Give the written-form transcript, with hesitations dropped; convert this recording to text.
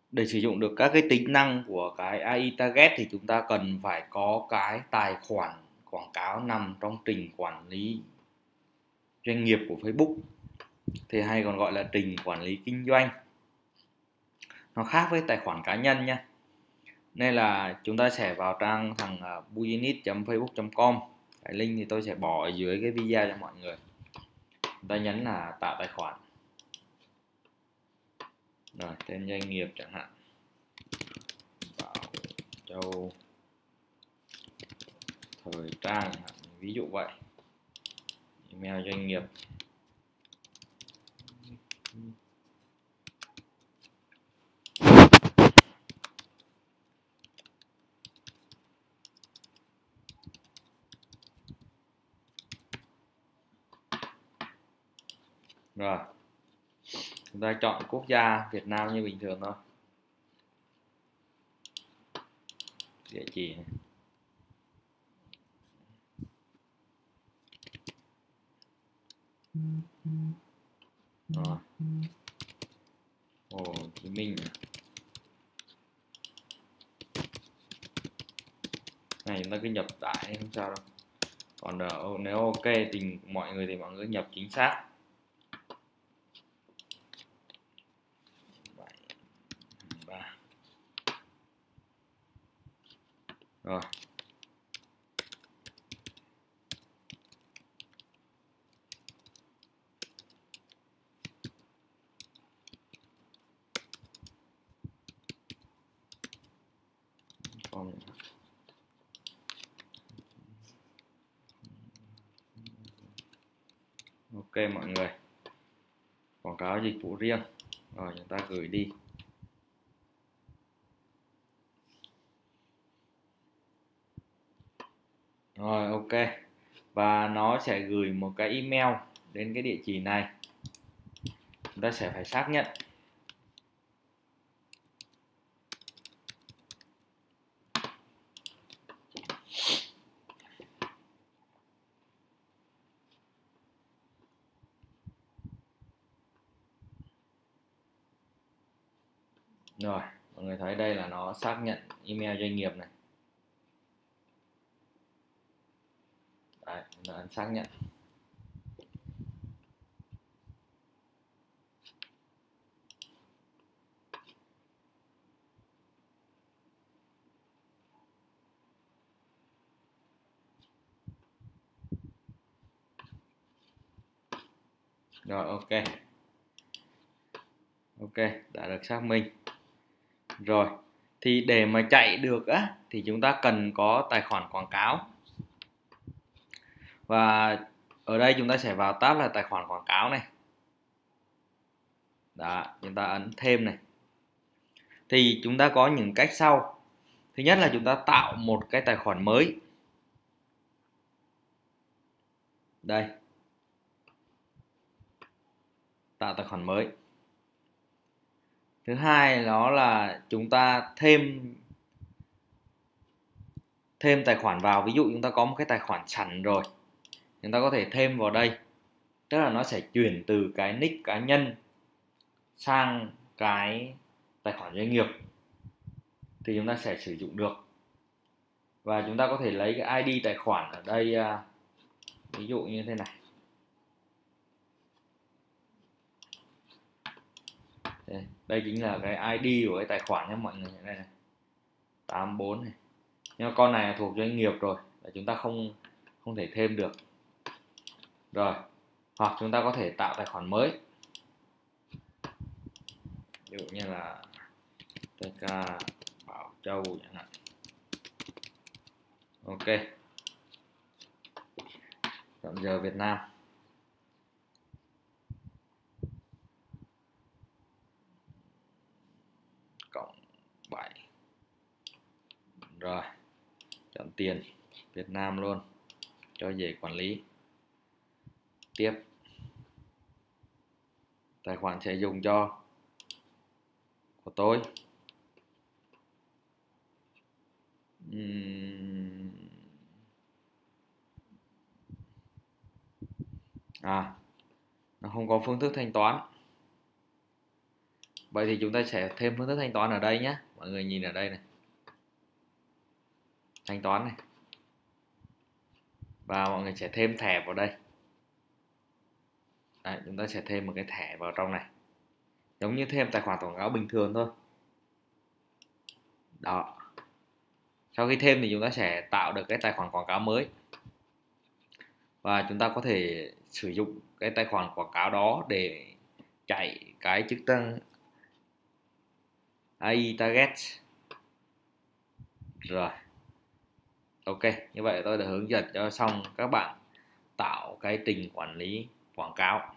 Để sử dụng được các cái tính năng của cái AI Target thì chúng ta cần phải có cái tài khoản quảng cáo nằm trong trình quản lý doanh nghiệp của Facebook, thì hay còn gọi là trình quản lý kinh doanh. Nó khác với tài khoản cá nhân nha. Nên là chúng ta sẽ vào trang thằng business.facebook.com. Cái link thì tôi sẽ bỏ ở dưới cái video cho mọi người. Chúng ta nhấn là tạo tài khoản. Rồi, tên doanh nghiệp chẳng hạn, Bảo Châu Thời trang, ví dụ vậy. Email doanh nghiệp. Rồi, chúng ta chọn quốc gia Việt Nam như bình thường thôi. Địa chỉ này. Rồi. Hồ Chí Minh. Này chúng ta cứ nhập đại không sao đâu. Còn nếu ok thì mọi người nhập chính xác. Rồi. Ok mọi người, quảng cáo dịch vụ riêng. Rồi chúng ta gửi đi. Rồi ok. Và nó sẽ gửi một cái email đến cái địa chỉ này. Chúng ta sẽ phải xác nhận. Rồi, mọi người thấy đây là nó xác nhận email doanh nghiệp này. Đấy, nó ấn xác nhận. Rồi ok. Ok, đã được xác minh. Rồi, thì để mà chạy được á thì chúng ta cần có tài khoản quảng cáo. Và ở đây chúng ta sẽ vào tab là tài khoản quảng cáo này. Đó, chúng ta ấn thêm này. Thì chúng ta có những cách sau. Thứ nhất là chúng ta tạo một cái tài khoản mới. Đây. Tạo tài khoản mới. Thứ hai đó là chúng ta thêm tài khoản vào. Ví dụ chúng ta có một cái tài khoản sẵn rồi, chúng ta có thể thêm vào đây. Tức là nó sẽ chuyển từ cái nick cá nhân sang cái tài khoản doanh nghiệp thì chúng ta sẽ sử dụng được. Và chúng ta có thể lấy cái ID tài khoản ở đây, ví dụ như thế này. Đây chính là cái ID của cái tài khoản nhé mọi người. Đây này, 84 này. Nhưng mà con này thuộc doanh nghiệp rồi, là chúng ta không thể thêm được. Rồi, hoặc chúng ta có thể tạo tài khoản mới. Ví dụ như là TK Bảo Châu chẳng hạn. Ok. Chọn giờ Việt Nam. Cộng 7. Rồi. Chọn tiền Việt Nam luôn cho dễ quản lý. Tiếp. Tài khoản sẽ dùng cho của tôi. Nó không có phương thức thanh toán. Vậy thì chúng ta sẽ thêm phương thức thanh toán ở đây nhé. Mọi người nhìn ở đây này, thanh toán này, và mọi người sẽ thêm thẻ vào đây. Đấy, chúng ta sẽ thêm một cái thẻ vào trong này, giống như thêm tài khoản quảng cáo bình thường thôi. Đó, sau khi thêm thì chúng ta sẽ tạo được cái tài khoản quảng cáo mới, và chúng ta có thể sử dụng cái tài khoản quảng cáo đó để chạy cái chức năng AI Target. Rồi, ok, như vậy tôi đã hướng dẫn cho xong các bạn tạo cái trình quản lý quảng cáo.